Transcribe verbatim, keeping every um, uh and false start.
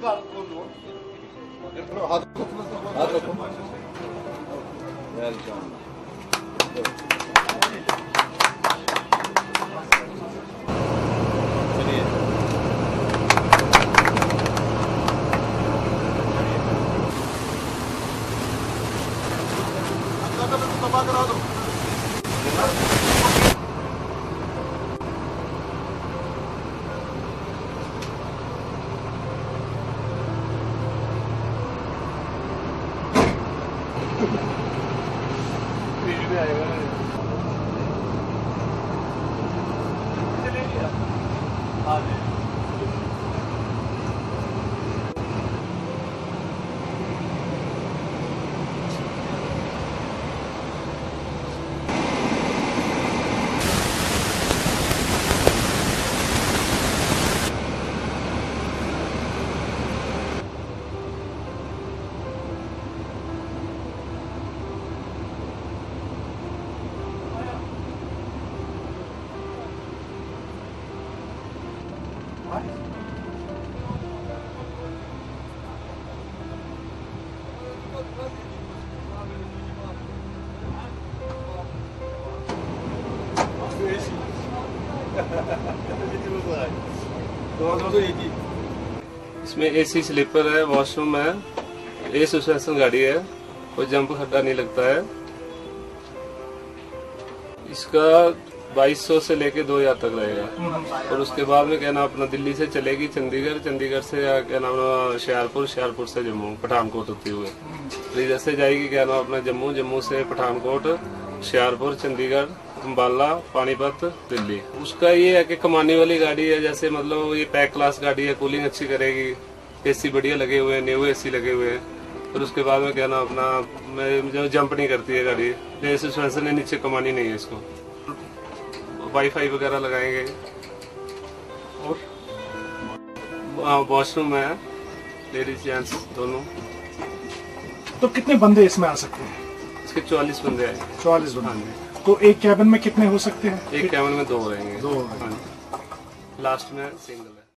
इसमें AC sleeper है, washroom है, ए सस्पेंशन गाड़ी है, कोई जंप खड्डा नहीं लगता है। इसका बाईस सौ से लेके दो हजार तक रहेगा और उसके बाद में क्या नाम अपना दिल्ली से चलेगी चंडीगढ़, चंडीगढ़ से क्या नाम होशियारपुर, होशियारपुर से जम्मू, पठानकोट होते हुए फिर जैसे जाएगी क्या नाम अपना जम्मू, जम्मू से पठानकोट, होशियारपुर, चंडीगढ़, अम्बाला, पानीपत, दिल्ली। उसका ये है कि कमाने वाली गाड़ी है, जैसे मतलब ये पैक क्लास गाड़ी है, कूलिंग अच्छी करेगी, एसी बढ़िया लगे हुए हैं, न्यू एसी लगे हुए हैं। और उसके बाद में क्या नाम अपना जो जंप नहीं करती है गाड़ी, सस्पेंशन है, नीचे कमानी नहीं है इसको। वाईफाई वगैरह लगाएंगे और वॉशरूम है, लेडीज जेंट्स दोनों। तो कितने बंदे इसमें आ सकते हैं? इसके चौवालीस बंदे आए। चौवालीस बंदे। तो एक कैबिन में कितने हो सकते हैं? एक कैबिन में दो रहेंगे। दो। हाँ जी, लास्ट में सिंगल है।